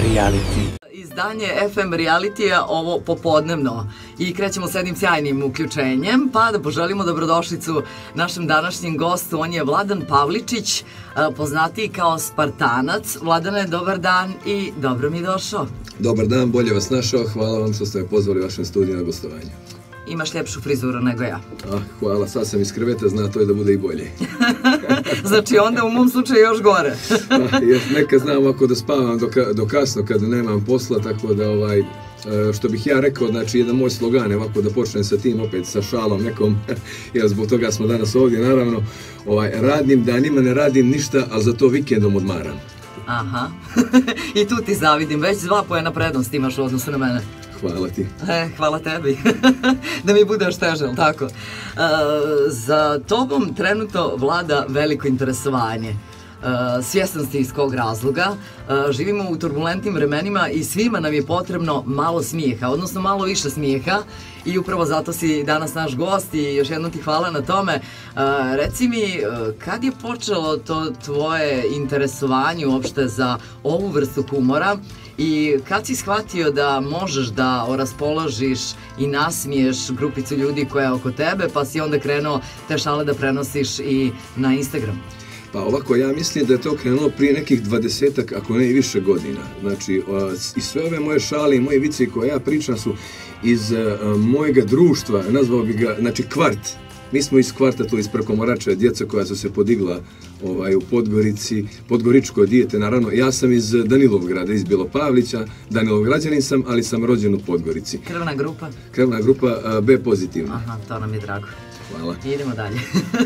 reality. Izdanje FM realitija ovo popodnevno i krećemo s jednim sjajnim uključenjem, pa da poželimo dobrodošlicu našem današnjem gostu. On je Vladan Pavličić, poznatiji kao Spartanac. Vladane, dobar dan i dobro mi došao. Dobar dan, bolje vas našao, hvala vam što ste me pozvali u vašem studiju na gostovanje. Imaš ljepšu frizuru nego ja. Hvala, sad sam iz kreveta, zna to je da bude i bolje. Znači onda u mom slučaju još gore. Nekad znam ovako da spavam do kasno kad nemam posla, tako da što bih ja rekao, znači jedan moj slogan je ovako da počnem sa tim opet sa šalom nekom, jer zbog toga smo danas ovdje, naravno, radnim danima ne radim ništa, ali za to vikendom odmaram. Aha, i tu ti zavidim, već 2 poena prednost imaš u odnosu na mene. Hvala ti. Hvala tebi. Da mi bude još teže, ali tako? Za tobom trenutno vlada veliko interesovanje. Svjestan si iz kog razloga. Živimo u turbulentnim vremenima i svima nam je potrebno malo smijeha, odnosno malo više smijeha. I upravo zato si danas naš gost i još jednom ti hvala na tome. Reci mi, kad je počelo to tvoje interesovanje uopšte za ovu vrstu humora i kad si shvatio da možeš da raspoložiš i nasmiješ grupicu ljudi koja je oko tebe, pa si onda krenuo te šale da prenosiš i na Instagram? Pa ovako, ja mislim da je to krenulo prije nekih 20-ak, ako ne i više godina. Znači, i sve ove moje šale i moje vice koje ja pričam su iz mojega društva, nazvao bih ga, znači kvart. Mi smo iz kvarta, to iz Prekomorača, djeca koja su se podigla u Podgorici, podgoričko dijete, naravno. Ja sam iz Danilovgrada, iz Belopavlića, Danilovgrađanin sam, ali sam rođen u Podgorici. Krvna grupa? Krvna grupa B pozitivna. Aha, to nam je drago. Hvala. Idemo dalje.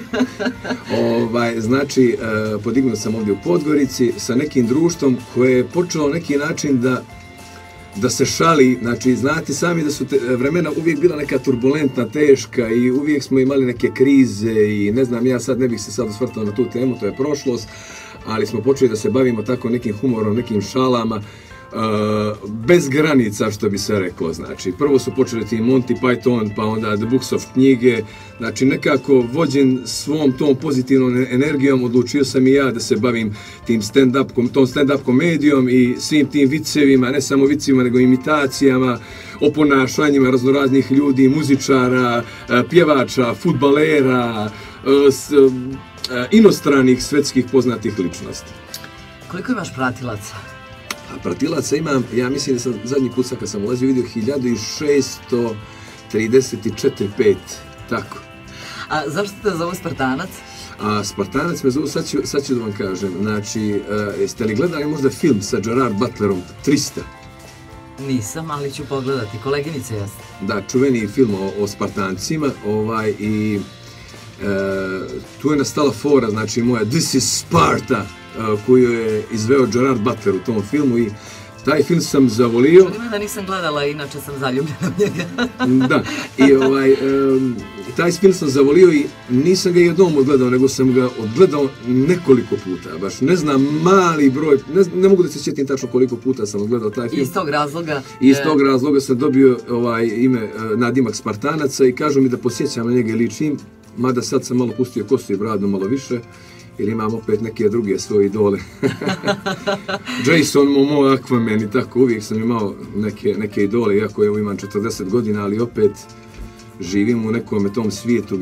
Znači, podignuo sam ovdje u Podgorici sa nekim društvom koje je počelo neki način da se šali. Znači, znate sami da su vremena uvijek bila neka turbulentna, teška i uvijek smo imali neke krize i ne znam, ja sad ne bih se sad osvrtao na tu temu, to je prošlost, ali smo počeli da se bavimo tako nekim humorom, nekim šalama, bez granica, što bi se reklo. Znači, prvo su počeli ti Monty Python, pa onda The Books of knjige. Znači, nekako vođen svom tom pozitivnom energijom, odlučio sam i ja da se bavim tom stand-up komedijom i svim tim vicevima, ne samo vicevima, nego imitacijama, oponašanjima raznoraznih ljudi, muzičara, pjevača, fudbalera, inostranih svetskih poznatih ličnosti. Koliko imaš pratilaca? Pratilaca imam, ja mislim da sam zadnji put kad sam ulazio vidio 1634-5, tako. A zašto te zove Spartanac? Spartanac me zove, sad ću da vam kažem, znači, jeste li gledali možda film sa Gerard Butlerom, 300? Nisam, ali ću pogledati, koleginice jeste. Da, čuveni film o Spartancima, i tu je nastala fora, znači moja This is Sparta, koju je izveo Gerard Butler u tom filmu i taj film sam zavolio. Čuli me da nisam gledala, inače sam zaljubljena u njega. Da, i taj film sam zavolio i nisam ga jednom odgledao, nego sam ga odgledao nekoliko puta, baš ne znam, mali broj, ne mogu da se sjetim tačno koliko puta sam odgledao taj film. Iz tog razloga? Iz tog razloga sam dobio ime, nadimak Spartanaca i kažu mi da posjećam na njega i ličim, mada sad sam malo pustio kosu i bradu malo više, jer imam opet neke druge svoje idole. Jason Momoa, Aquaman i tako, uvijek sam imao neke idole, iako imam 40 godina, ali opet živim u nekom tom svijetu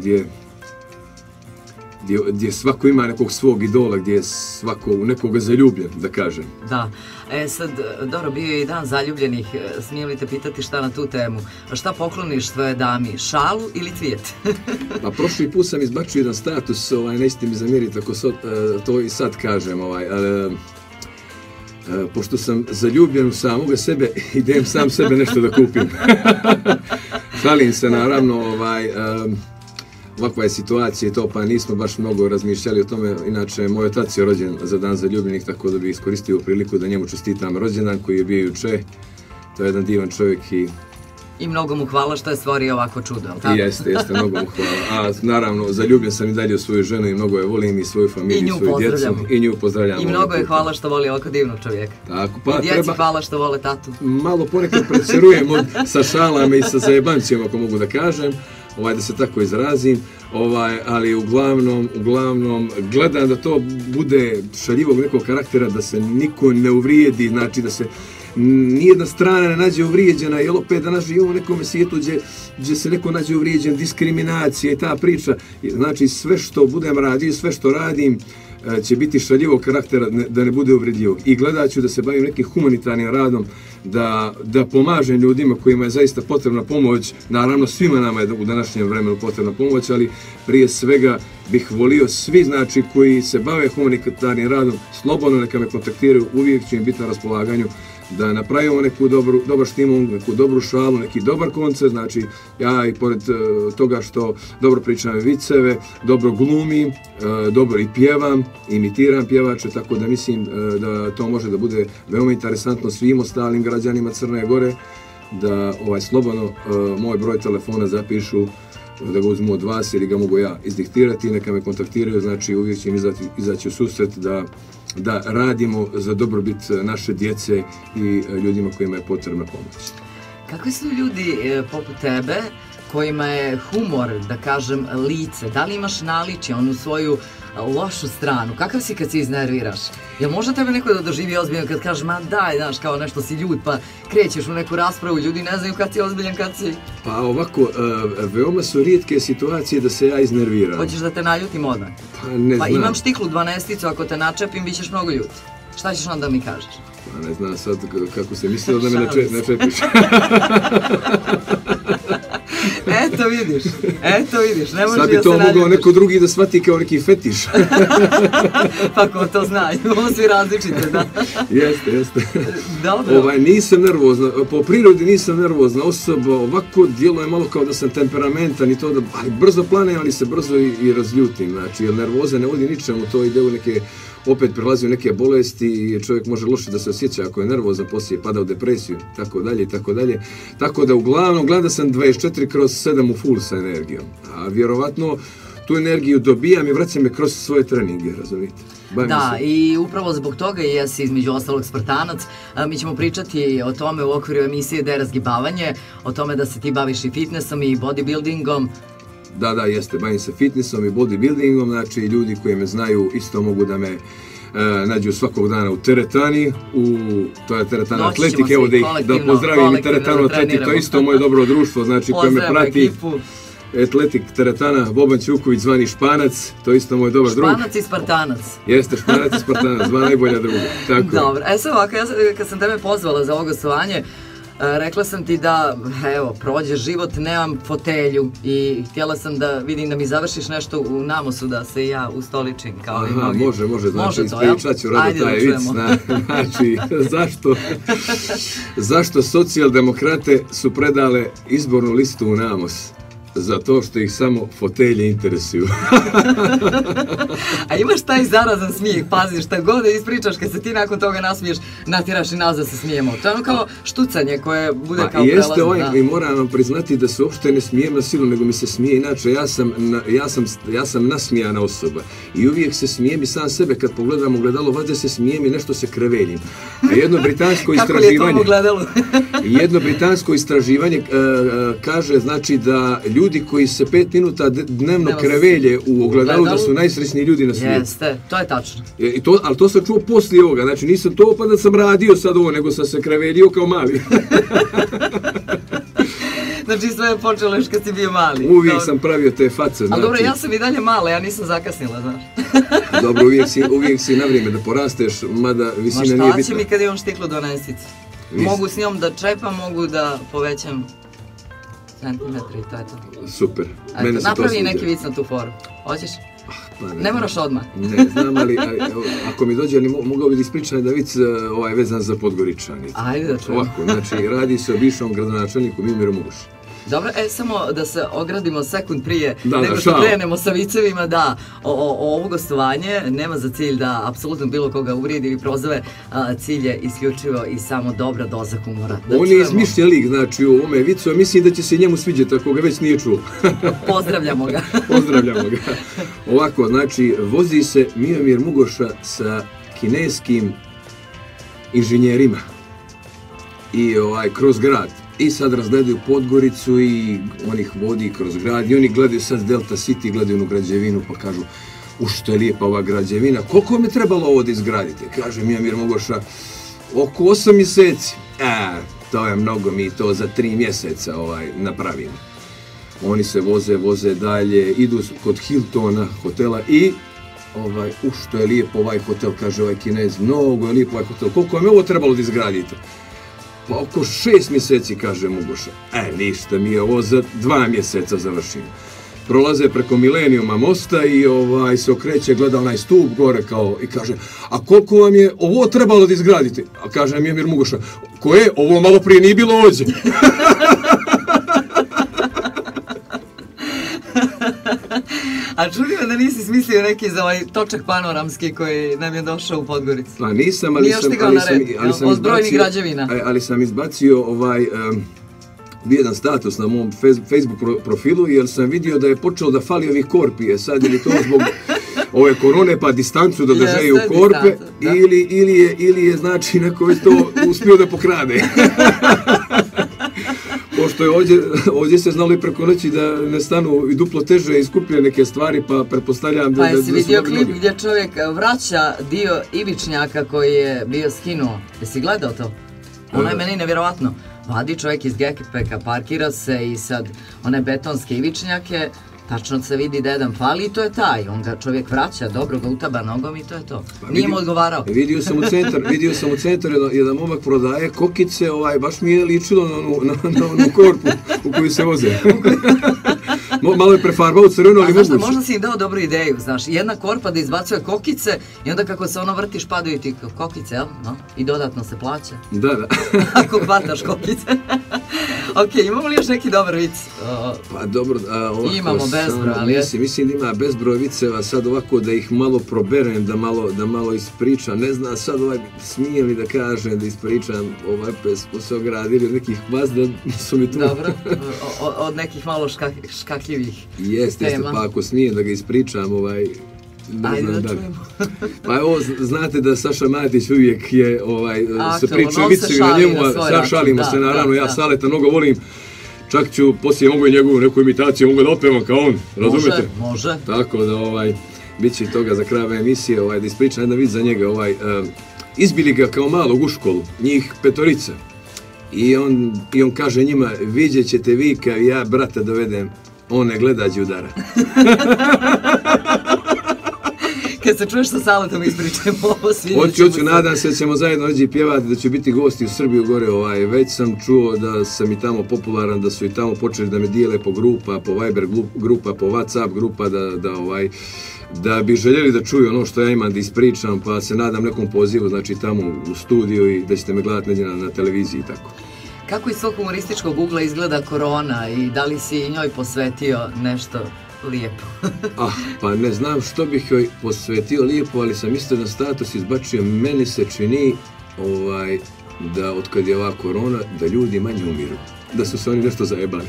gdje svako ima nekog svog idola, gdje je svako u nekoga zaljubljen, da kažem. Da, sad, dobro, bio je i dan zaljubljenih, smijem li te pitati šta na tu temu? Šta pokloniš svoje dami, šalu ili cvijet? Pa prošli put sam izbačio jedan status, nećete mi zamjeriti ako to i sad kažem, pošto sam zaljubljen u samoga sebe, idem sam sebe nešto da kupim. Šalim se, naravno, ovakva je situacija i to, pa nismo baš mnogo razmišljali o tome. Inače, moj otac je rođen za dan zaljubljenih, tako da bih iskoristio priliku da njemu čestitam rođendan koji je bio juče. To je jedan divan čovjek i mnogo mu hvala što je stvorio ovako čudo, tako? Jeste, mnogo mu hvala. A naravno, zaljubljen sam i dalje u svoju ženu i mnogo je volim i svoju familiju, svoju djecu. I nju pozdravljam. I mnogo je hvala što voli ovako divnog čovjeka. Tako, pa i djeci hvala što vole tatu. Malo ponekad pretjerujemo sa šalama i sa zajebancijama, ako mogu da kažem. Da se tako izrazim, ali uglavnom gledam da to bude šaljivog nekog karaktera, da se niko ne uvrijedi, znači da se nijedna strana ne nađe uvrijeđena, jer opet danas živimo u nekom svijetu gdje se neko nađe uvrijeđen, diskriminacija i ta priča. Znači sve što budem radio, sve što radim, će biti šaljivog karaktera, da ne bude uvredljivog. I gledat ću da se bavim nekim humanitarnim radom, da pomažem ljudima kojima je zaista potrebna pomoć. Naravno, svima nama je u današnjem vremenu potrebna pomoć, ali prije svega bih volio svi, znači, koji se bave humanitarnim radom, slobodno neka me kontaktiraju, uvijek ću im biti na raspolaganju da napravimo neku dobar štimung, neku dobru šalu, neki dobar koncert. Znači, ja i pored toga što dobro pričam viceve, dobro glumim, dobro i pjevam, imitiram pjevače, tako da mislim da to može da bude veoma interesantno svim ostalim građanima Crne Gore, da slobodno moj broj telefona zapišu, da ga uzmu od vas ili ga mogu ja izdiktirati, neka me kontaktiraju, znači uvijek će im izaći u susret da radimo za dobrobit naše djece i ljudima kojima je potrebna pomoć. Kakvi su ljudi poput tebe kojima je humor, da kažem, lice? Da li imaš naličje, onu svoju lošu stranu? Kakav si kad se iznerviraš? Jel možda tebe neko da doživi ozbiljno kad kažeš, ma daj, znaš, kao nešto si ljud, pa krećeš u neku raspravu, ljudi ne znaju kad si ozbiljan, kad si... Pa ovako, veoma su rijetke situacije da se ja iznerviram. Hoćeš da te naljutim odmah? Pa ne znam. Pa imam štiklu 12-icu, ako te načepim, bit ćeš mnogo ljut. Šta ćeš onda mi kažeš? Pa ne znam sad kako se mislio da me načepiš. Eto vidiš, ne može sad bi to mogao neko drugi da shvati kao neki fetiš. Pa ko to zna, imamo svi različite, da. Jeste. Dobro. Nisam nervozna, po prirodi nisam nervozna osoba, ovako djeluje malo kao da sam temperamentan i to da, ali brzo planem, ali se brzo i razljutim, znači, jer nervoza ne vodi ničemu, to ide u neke, opet prilazi u neke bolesti i čovjek može loše da se osjeća ako je nervozan, poslije pada u depresiju, tako dalje. Tako da uglavnom gledam da sam 24/7 u full sa energijom, a vjerovatno tu energiju dobijam i vraćam je kroz svoje treninge, razumijete? Da, i upravo zbog toga jesi između ostalog Spartanac. Mi ćemo pričati o tome u okviru emisije Derazgibavanje, o tome da se ti baviš i fitnessom i bodybuildingom. Da, jeste, bavim se fitnessom i bodybuildingom, znači ljudi koji me znaju isto mogu da me nađu svakog dana u teretani, to je teretana Atletik, evo da pozdravim i teretanu Atletik, to je isto moje dobro društvo, znači koje me prati. Atletik teretana, Boban Ćuković zvani Španac, to je isto moj dobar drug. Španac i Spartanac. Jeste, Španac i Spartanac, dva najbolja druga. Dobro, sad ovako, kad sam tebe pozvala za ovo gostovanje, rekla sam ti da, evo, prođe život, nemam fotelju i htjela sam da vidim da mi završiš nešto u namosu, da se ja ustoličim kao i mnogi. Može, znači ispričat ću rado taj vic. Znači, zašto socijaldemokrate su predale izbornu listu u Namos? Zato što ih samo fotelje interesuju. A imaš taj zarazan smijeh, pazi, šta god da ispričaš, kad se ti nakon toga nasmiješ, natiraš i nas da se smijemo. To je ono kao štucanje koje bude kao prelazno. Jeste, i moram vam priznati da se uopšte ne smijem na silu, nego mi se smije inače. Ja sam nasmijana osoba i uvijek se smijem i sam sebe kad pogledam u gledalo, valjda se smijem i nešto se kreveljim. A jedno britansko istraživanje... Jedno britansko istraživanje kaže, znači, da ljudi koji se 5 minuta dnevno krevelje u ogledalu da su najsrećniji ljudi na svijetu. Jeste, to je tačno. Ali to sam čuo poslije ovoga, znači nisam to pa da sam radio sad ovo, nego sam se krevelio kao mali. Znači sve je počelo još kad si bio mali. Uvijek sam pravio te face. Ali dobro, ja sam i dalje mala, ja nisam zakasnila, znaš. Dobro, uvijek si na vrijeme da porasteš, mada visina nije bitna. Ma šta će mi kad imam štiklu 12-icu? Mogu s njom da čepam, mogu da povećam centimetri i to je to. Super. Napravi neki vic na tu foru. Hoćeš? Ne moraš odmah. Ne znam, ali ako mi dođe, mogao bi da ispričam da vic vezan za Podgoričani. Ajde da čujem. Ovako, znači radi se o bivšem gradonačelniku Miomiru Mugošu. Dobro, samo da se ogradimo sekund prije nego što krenemo sa vicevima, da, ovo gostovanje nema za cilj da apsolutno bilo koga uvrijedi ili prozove, cilj je isključivo i samo dobra doza humora. On je izmišljen lik, znači u ovome vicu, a mislim da će se njemu sviđati ako ga već nije čuo. Pozdravljamo ga. Pozdravljamo ga. Ovako, znači, vozi se Miomir Mugoša sa kineskim inženjerima i kroz grad. I sad razgledaju Podgoricu i on ih vodi kroz grad i oni gledaju sad Delta City, gledaju onu građevinu pa kažu što je lijepa ova građevina, koliko vam je trebalo ovo da izgradite? Kaže Miomir Mugoša, oko 8 mjeseci. to je mnogo, mi to za 3 mjeseca napravimo. Oni se voze dalje, idu kod Hiltona hotela i što je lijepo ovaj hotel, kaže ovaj Kinez, mnogo je lijepo ovaj hotel, koliko vam je ovo trebalo da izgradite? Pa oko 6 mjeseci, kaže Mugoša. Ništa, mi je ovo za 2 mjeseca završimo. Prolaze preko Milenijuma mosta i se okreće, gleda onaj stup gore kao i kaže, a koliko vam je ovo trebalo da izgradite? A kaže mi Emir Mugoša, koje? Ovo malo prije nije bilo ovdje. A čuli me da nisi smislio neki za ovaj točak panoramski koji nam je došao u Podgoricu. Pa nisam, ali sam izbacio bio jedan status na mom Facebook profilu jer sam vidio da je počeo da fali ovih korpi. Sad je li to zbog ove korone pa distancu da držaju korpe ili je znači neko već to uspio da pokrade. Pošto je ovdje se znalo i preko noći da ne stanu i duplo teže i skuplje neke stvari, pa pretpostavljam da... Pa jesi vidio klip gdje čovjek vraća dio ivičnjaka koji je bio skinuo? Jesi gledao to? Ono je meni nevjerovatno. Vadi čovjek iz Gekpeka, parkira se i sad one betonske ivičnjake, tačno se vidi da jedan fali i to je taj. On ga čovjek vraća, dobro ga utaba nogom i to je to. Nije mu odgovarao. Vidio sam u centar jedan momak prodaje kokice, baš mi je ličilo na onu korpu u koju se voze. Malo je prefarbao crveno, ali moguće. Možda si im dao dobru ideju, znaš, jedna korpa da izbacuje kokice i onda kako se ono vrtiš padaju ti kokice, jel? I dodatno se plaća. Da. Ako hvataš kokice. Ok, imamo li još neki dobar vic? Pa dobro, imamo bezbroj, ali mislim da ima bezbroj viceva, sad ovako da ih malo proberem, da malo ispričam, ne znam sad smijem li da kažem, da ispričam, smo se ogradili od nekih vazda, su mi tu... Dobro, od nekih malo škakljivih tema. Jeste, pa ako smijem da ga ispričam, Ajde da čujemo. Pa evo, znate da Saša Matić uvijek je, se pričaju vicevima na njemu, a sad šalimo se, naravno, ja Saleta mnogo volim, čak ću, poslije mogu i njegovu neku imitaciju, mogu da otpevam kao on, razumete? Može. Tako da, bit će toga za kraj emisije, da ispričam jedan vic za njega, izbili ga kao malog u školu, njih 5. I on kaže njima, vidjet ćete vi kad ja brata dovedem, on ne gleda đudara. Kad se čuješ sa Saletom ispričajmo ovo, svi Hoću, nadam se da ćemo zajedno ovdje pjevati, da će biti gosti u Srbiju gore. Već sam čuo da sam i tamo popularan, da su i tamo počeli da me dijele po grupa, po Viber grupa, po Whatsapp grupa, da bi željeli da čuju ono što ja imam da ispričam, pa se nadam nekom pozivu, znači tamo u studiju i da ćete me gledati negdje na televiziji i tako. Kako iz svog humorističkog ugla izgleda korona i da li si njoj posvetio nešto lijepo? Pa ne znam što bih joj posvetio lijepo, ali sam isto na status izbačio, meni se čini da otkad je ova korona, da ljudi manje umiru, da su se oni nešto zajebali.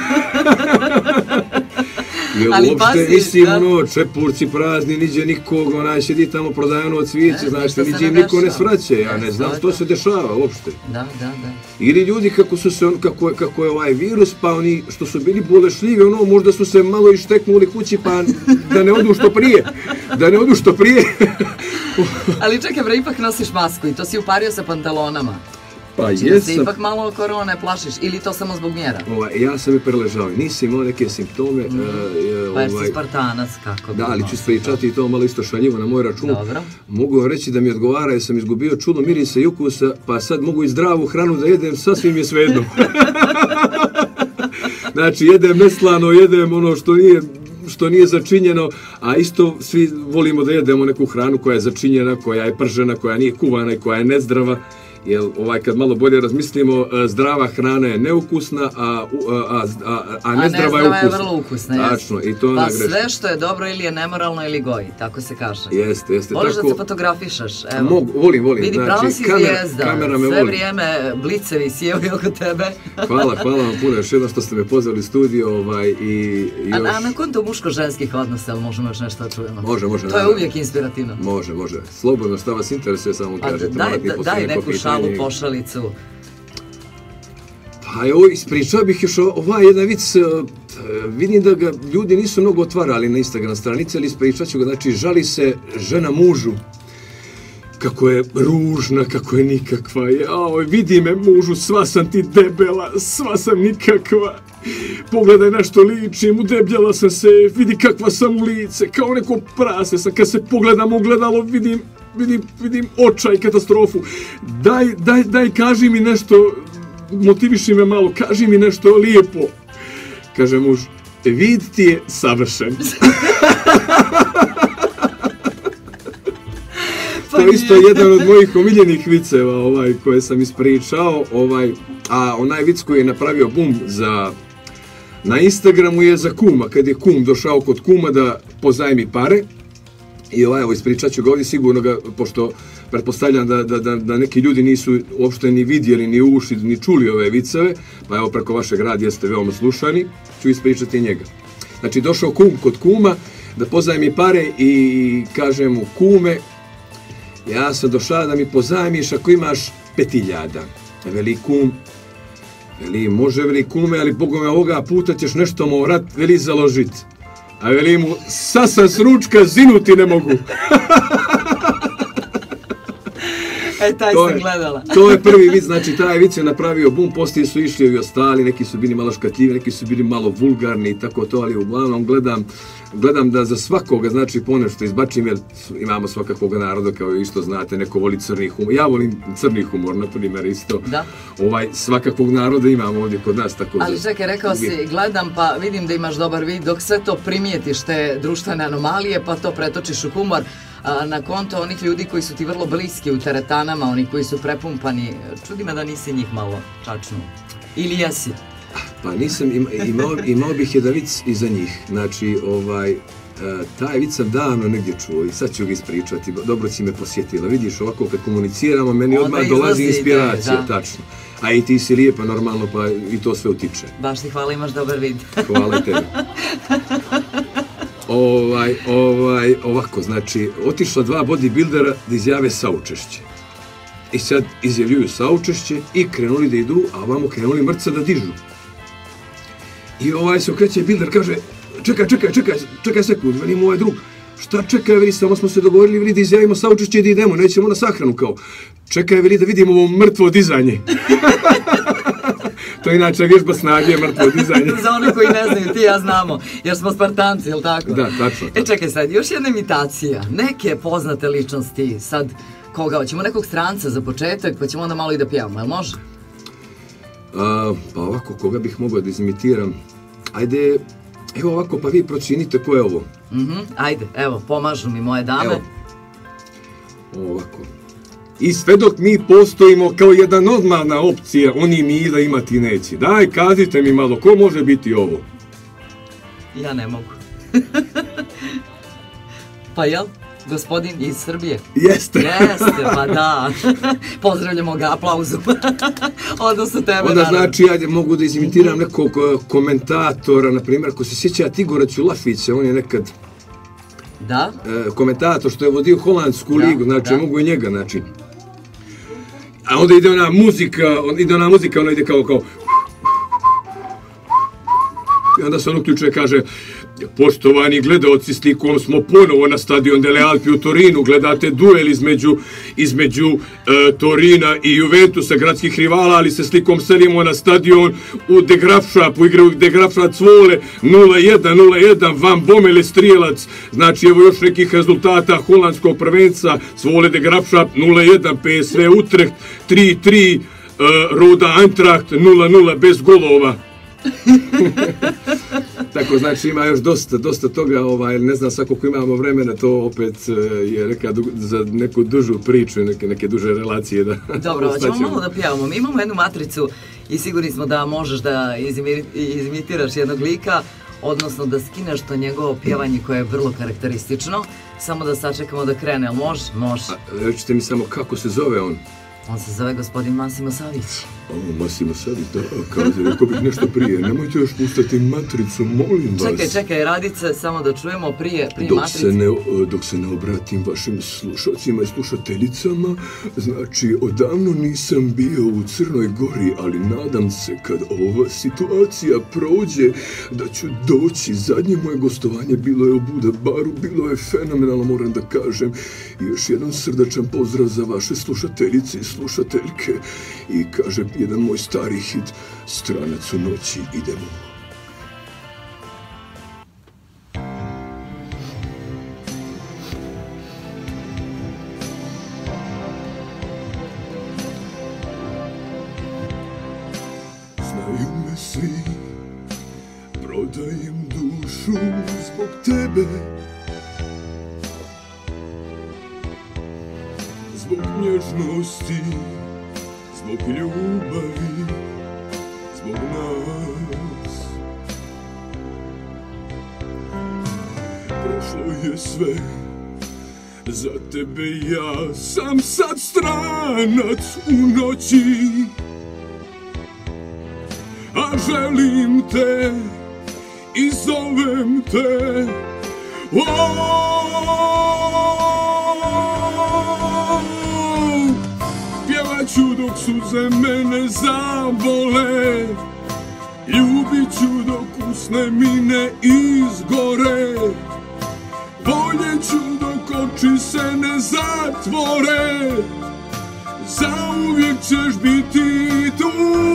Jer uopšte nisi čepurci prazni, niđe nikog, sedi tamo prodaje ono cvijeće, znaš, niđe im niko ne svraća, ja ne znam što se dešava uopšte. Da. Ili ljudi kako je ovaj virus, pa oni što su bili bolešljivi, možda su se malo išteknuli kući, pa da ne odu što prije. Ali čekaj bre, ipak nosiš masku i to si upario sa pantalonama. Pa jesam. Da se ipak malo korone plašiš ili to samo zbog mjera? Ja sam je preležao, nisam imao neke simptome. Pa jer si Spartanac, kako bi... Da, ali ću ispričati i to malo isto šaljivo na moj račun. Dobro. Mogu vam reći da mi odgovara jer sam izgubio čulo mirisa i ukusa, pa sad mogu i zdravu hranu da jedem, sasvim je svejedno. Znači, jedem neslano, jedem ono što nije začinjeno, a isto svi volimo da jedemo neku hranu koja je začinjena, koja je pržena, koja nije kuvana i koja je nezdrava. Jer kad malo bolje razmislimo, zdrava hrana je neukusna, a nezdrava je ukusna. A nezdrava je vrlo ukusna, tačno, i to je ona greška. Pa sve što je dobro ili je nemoralno ili goji, tako se kaže. Jeste. Voliš da se fotografišeš, evo. Volim. Vidi, pravo si zvijezda, sve vrijeme blicevi sijeli oko tebe. Hvala vam puno, još jedno što ste me pozvali u studio i još... A na konto muško-ženskih odnosa, ali možemo još nešto da čujemo? Može. To je uvijek inspirativno. Može. Slobodno, šta vas interesuje, samo kažete. Daj neku šalu, pošalicu. Pa evo, ispričao bih još jedan vic, vidim da ga ljudi nisu mnogo otvarali na Instagram stranice, ali ispričat ću ga, znači žali se žena mužu kako je ružna, kako je nikakva. Jao, vidi me mužu, sva sam ti debela, sva sam nikakva. Pogledaj na što ličim, udebljala sam se, vidi kakva sam u lice, kao neko prase sam. Kad se pogledam u gledalo, vidim očaj, katastrofu. Daj, kaži mi nešto, motiviši me malo, kaži mi nešto lijepo. Kaže muž, vid ti je savršen. To je isto jedan od mojih omiljenih viceva koje sam ispričao, a onaj vic koji je napravio bum na Instagramu je za kuma, kad je kum došao kod kuma da pozajmi pare, i evo ispričat ću ga ovdje sigurno ga, pošto pretpostavljam da neki ljudi nisu uopšte ni vidjeli, ni ušli, ni čuli ove viceve, pa evo preko vašeg radija ste veoma slušani, ću ispričati njega. Znači došao kum kod kuma da pozajmi pare i kaže mu, kume, ja sam došao da mi pozajmiš ako imaš 5.000. Veli kum, veli može, veli kume, ali bogome ovoga puta ćeš nešto morat, veli založit. A veli mu, sad sam s ručka, zinuti ne mogu. Taj sam gledala. To je prvi vic, znači taj vic je napravio bum, poslije su išli i ostali, neki su bili malo škatljivi, neki su bili malo vulgarni i tako to, ali uglavnom gledam da za svakoga, znači ponešto izbačim, jer imamo svakakvog naroda, kao i što znate, neko voli crni humor. Ja volim crni humor, na primjer, isto. Da. Svakakvog naroda imamo ovdje kod nas, tako da... Ali čekaj, rekao si, gledam pa vidim da imaš dobar vid, dok sve to primijetiš, te društvene anomalije, pa to pretočiš u humor, na konto onih ljudi koji su ti vrlo bliski u teretanama, oni koji su prepumpani, čudi me da nisi njih malo čačnuo. Ili jesi? Pa nisam, imao bih jedan vic iza njih, znači taj vic sam davno negdje čuo i sad ću ga ispričati, dobro si me posjetila, vidiš ovako kad komuniciramo, meni odmah dolazi inspiracija, tačno. A i ti si lijepa normalno, pa i to sve utiče. Baš ti hvala, imaš dobar vid. Hvala tebi. Ovako, znači, otišla 2 bodybuildera da izjave saučešće. I sad izjavljuju saučešće i krenuli da idu, a ovamo krenuli mrtca da dižu. I se okreće builder, kaže, čekaj sekund, veli mu ovaj drug, šta čekaj, veli, samo smo se dogovorili, veli, da izjavimo saučešće i da idemo, nećemo na sahranu, kao, čekaj, veli, da vidimo ovo mrtvo dizanje. To je inače vježba snage, mrtvo dizanje. Za one koji ne znaju, ti ja znamo, jer smo Spartanci, jel tako? Da, tačno. Čekaj sad, još jedna imitacija, neke poznate ličnosti, sad, koga, hoćemo nekog stranca za početak, pa ćemo onda malo i da pjevamo, jel može? Pa ovako, koga bih mogao da izimitiram? Ajde, evo ovako, pa vi pročinite ko je ovo. Ajde, evo, pomažu mi moje dame. Evo, ovako. I sve dok mi postojimo kao jedna normalna opcija, oni mira imati neće. Daj, kažite mi malo, ko može biti ovo? Ja ne mogu. Pa jel? Gospodin iz Srbije. Jeste. Jeste, pa da. Pozdravljamo ga, aplauzu. Odnosno tebe, naravno. Onda znači, ja mogu da izimitiram nekog komentatora, na primjer, ako se sjeća Tigora Ćulafića, on je nekad... Da? Komentator što je vodio Holandsku ligu, znači mogu i njega, znači. A onda ide ona muzika, ona ide kao... I onda se on uključuje, kaže, poštovani gledaoci, s likom smo ponovo na stadion Dele Alpi u Torinu, gledate duel između Torina i Juventusa, gradskih rivala, ali se slikom selimo na stadion u De Graafschapu, igraju De Graafschap Zwolle 0-1, Van Bommel je strijelac, znači evo još nekih rezultata holandskog prvenca, Zwolle De Graafschap 0-1, PSV Utrecht 3-3, Roda Eintracht 0-0 bez golova. Tako, znači ima još dosta toga, ne znam sad koliko imamo vremena, to opet je za neku dužu priču, neke duže relacije da... Dobro, ćemo malo da pjevamo. Mi imamo jednu matricu i sigurni smo da možeš da izimitiraš jednog lika, odnosno da skineš to njegovo pjevanje koje je vrlo karakteristično, samo da sačekamo da krene, ali može? Može. Rečite mi samo kako se zove on? On se zove gospodin Massimo Savić. Masimo sad da kaže, rekao bih nešto prije, nemojte još pustati Matricu, molim vas. Čekaj, Radice, samo da čujemo prije Matrice. Dok se ne obratim vašim slušalcima i slušateljicama, znači, odavno nisam bio u Crnoj Gori, ali nadam se kad ova situacija prođe, da ću doći. Zadnje moje gostovanje bilo je u Buda baru, bilo je fenomenalno, moram da kažem. I još jedan srdačan pozdrav za vaše slušateljice i slušateljke. I kaže jedan moj stari hit, Stranac u noći, idemo. Znaju me svi, prodajem dušu zbog tebe, zbog nježnosti, zbog ljubavi, zbog nas. Prošlo je sve, za tebe ja sam sad stranac u noći, a želim te i zovem te. Pjevaću dok suze mene zabole, ljubit ću dok usne mi ne izgore, voljet ću dok oči se ne zatvore, zauvijek ćeš biti tu.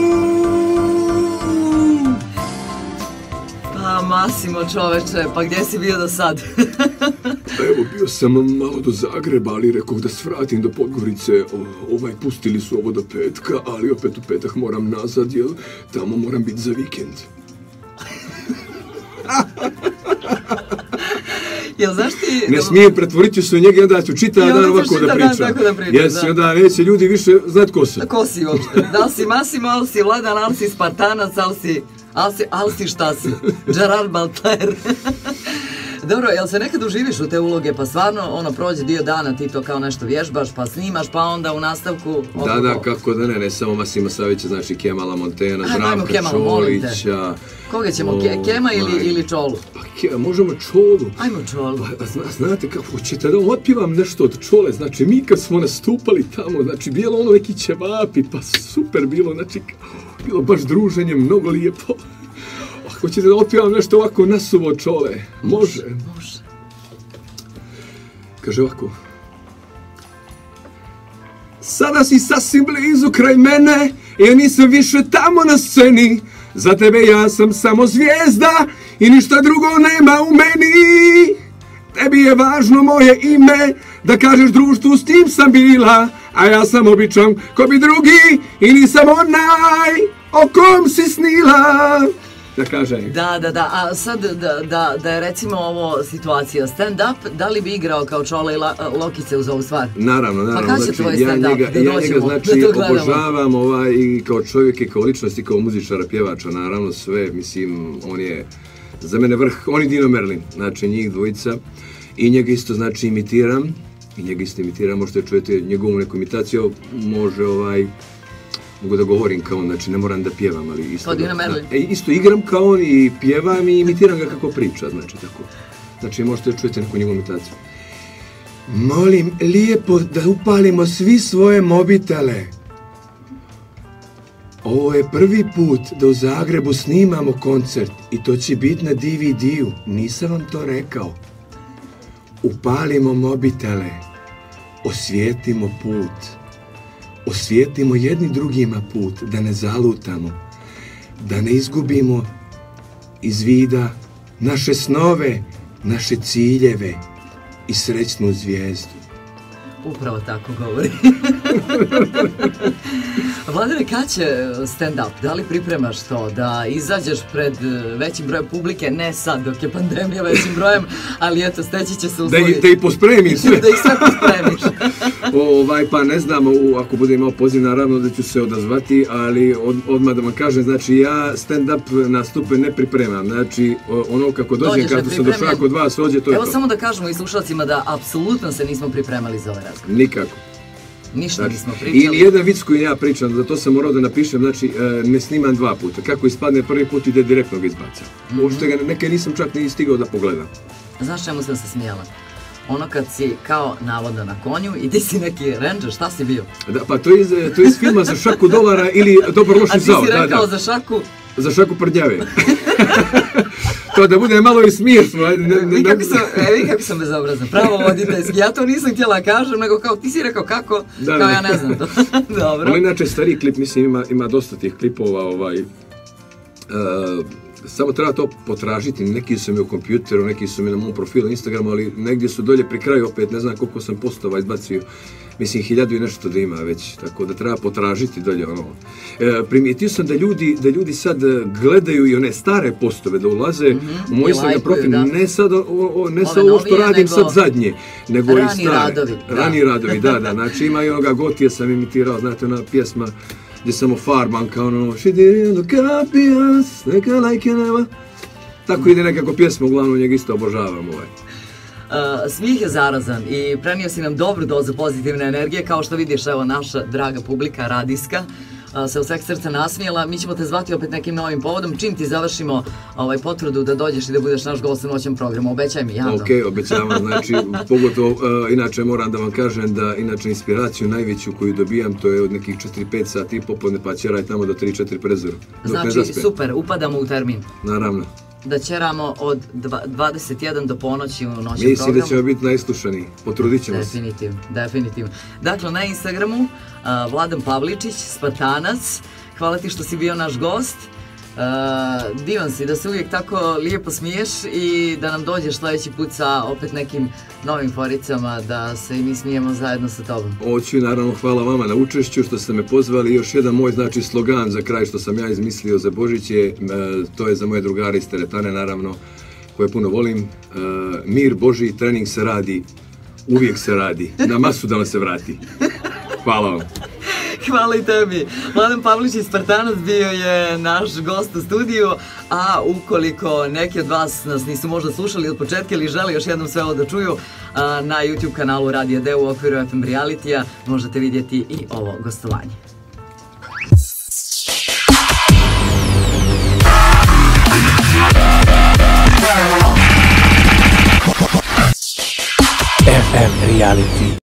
Masimo, čoveče, pa gdje si bio do sad? Evo, bio sam malo do Zagreba, ali rekao da svratim do Podgorice. Pustili su ovo do petka, ali opet u petak moram nazad, jer tamo moram biti za vikend. Jel znaš ti... Ne smijem pretvoriti se u njega, onda ću čitav dan ovako da pričam. Jesi, onda neće ljudi više znat ko sam. Ko si uopšte? Da li si Masimo, ali si Vladan, ali si Spartanac, ali si šta si? Gerard Butler. Dobro, jel se nekad uživiš u te uloge, pa stvarno prođe dio dana, ti to kao nešto vježbaš, pa snimaš, pa onda u nastavku... Da, kako da ne samo Masima Savića, znači Kemala Montena, Zdravka Čolića... Koga ćemo, Kema ili Čolu? Pa možemo Čolu. Ajmo Čolu. Znate kako, ćete da otpjevam nešto od Čole, znači mi kad smo nastupali tamo, znači bilo ono neki ćevapi, pa super bilo, znači bilo baš druženje, mnogo lijepo. Hoćete da otpjevam nešto ovako nasuvo od Čole? Može. Kaže ovako. Sada si sasvim blizu kraj mene, ja nisam više tamo na sceni. Za tebe ja sam samo zvijezda i ništa drugo nema u meni. Tebi je važno moje ime, da kažeš društvu s tim sam bila, a ja sam običan ko bi drugi i nisam onaj o kom si snila. Da kaže. Da, a sad da je recimo ovo situacija stand-up, da li bi igrao kao Čola i Lokice uz ovu stvar? Naravno. Pa kada će tvoj stand-up? Ja njega znači obožavam i kao čovjek i kao ličnost i kao muzičara, pjevača, naravno sve, mislim, on je za mene vrh, on i Dino Merlin, znači njih dvojica i njega isto znači imitiram, možete čujete njegovu neku imitaciju, može mogu da govorim kao on, znači ne moram da pjevam, ali isto... Isto igram kao on i pjevam i imitiram ga kako priča, znači tako. Znači možete čujete neku njegovu imitaciju. Molim lijepo da upalimo svi svoje mobitele. Ovo je prvi put da u Zagrebu snimamo koncert i to će biti na DVD-u, nisam vam to rekao. Upalimo mobitele, osvijetimo put. Osvijetimo jedni drugima put, da ne zalutamo, da ne izgubimo iz vida naše snove, naše ciljeve i srećnu zvijezdu. Upravo tako govori. Vladane, kad će stand-up? Da li pripremaš to? Da izađeš pred većim brojem publike? Ne sad, dok je pandemija većim brojem, ali eto, steći će se uslovi. Da i pospremim sve. Da ih sve pospremiš. Pa ne znam, ako budem imao poziv, naravno da ću se odazvati, ali odmah da vam kažem, znači ja stand-up nastupe ne pripremam. Znači, ono kako dođem, kako sam došao kod vas, ođe, to je to. Evo samo da kažemo i slušalcima da apsolutno se nismo pripremali za ovaj razgovor. Nikako. Ništa nismo pričali. I jedan vic koji ja pričam, za to sam morao da napišem, znači ne snimam 2 puta. Kako ispadne prvi put ide direktno ga izbacam. Uopšte ga neke nisam čak ni stigao da pogledam. Znaš čemu sam se smijala? Ono kad si kao navodno na konju i ti si neki ranger, šta si bio? Da, pa to je iz filma Za šaku dolara ili Dobro loši zao. A ti si rekao za šaku? Za šaku prnjave. To da bude malo i smiješno. Vi kako sam bezobrazna, pravo voditeljski. Ja to nisam htjela kažem, nego kao ti si rekao kako, kao ja ne znam to. Dobro. Ali inače stariji klip, mislim ima dosta tih klipova, samo treba to potražiti, neki su mi u kompjuteru, neki su mi na mom profilu Instagramu, ali negdje su dolje pri kraju opet, ne znam koliko sam postova izbacio, mislim 1000 i nešto da ima već, tako da treba potražiti dolje ono. Primijetio sam da ljudi sad gledaju i one stare postove, da ulaze u moj Instagram profil, ne sad ovo što radim sad zadnje, nego i stare. Rani radovi, da, znači ima i onoga Gotija sam imitirao, znate ona pjesma gdje samo farban kao ono Šidirino kapijas, neka lajke nema. Tako ide nekako pjesma, uglavnom njega isto obožavam Smijeh je zarazan i prenio si nam dobru dozu pozitivne energije, kao što vidiš, evo naša draga publika radijska se u sveg srca nasmijela. Mi ćemo te zvati opet nekim novim povodom, čim ti završimo potvrdu da dođeš i da budeš naš gost u noćnom programu, obećaj mi, Jando. Ok, obećavam, znači, pogotovo, inače moram da vam kažem da, inače, inspiraciju najveću koju dobijam, to je od nekih 4-5 sati popodne, pa ćeraj tamo do 3-4 prezora. Znači, super, upadamo u termin. Naravno. Da ćeramo od 21 do ponoći u noćnom programu. Mislim da ćemo biti najslušaniji, potrudit ćemo se. Definitivno. Dakle, na Instagramu Vladan Pavličić, Spartanac, hvala ti što si bio naš gost. Divan si, da se uvijek tako lijepo smiješ i da nam dođeš sljedeći put sa opet nekim novim foricama, da se i mi smijemo zajedno sa tobom. Hoću i naravno hvala vama na učešću što ste me pozvali. Još jedan moj slogan za kraj što sam ja izmislio za Božić je, to je za moje drugare iz teretane naravno, koje puno volim. Mir Božji, trening se radi, uvijek se radi, na masu da vam se vrati. Hvala vam. Hvala i tebi. Vladan Pavličić, Spartanac, bio je naš gost u studiju, a ukoliko neki od vas nas nisu možda slušali od početka ili žele još jednom sve ovo da čuju, na YouTube kanalu Radio D u okviru FM Realitija možete vidjeti i ovo gostovanje. FM Reality.